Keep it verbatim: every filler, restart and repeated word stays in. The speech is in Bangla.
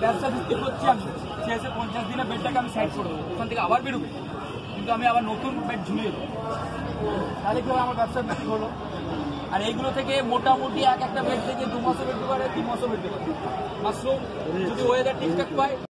ব্যবসা বিক্রি করছি আমি, সে এসে পঞ্চাশ দিনের বেডটাকে আমি সাইড করে দেবো, ওখান থেকে আবার বেরোবে, কিন্তু আমি আবার নতুন বেড ঝুলিয়ে দেবো, তাহলে কি আমার ব্যবসা বিক্রি হলো। আর এইগুলো থেকে মোটামুটি এক একটা বেড থেকে দু মাসও বেরোতে পারে, তিন মাসও বেরোতে পারে, মাশরুম যদি ওয়েদার ঠিকঠাক পায়।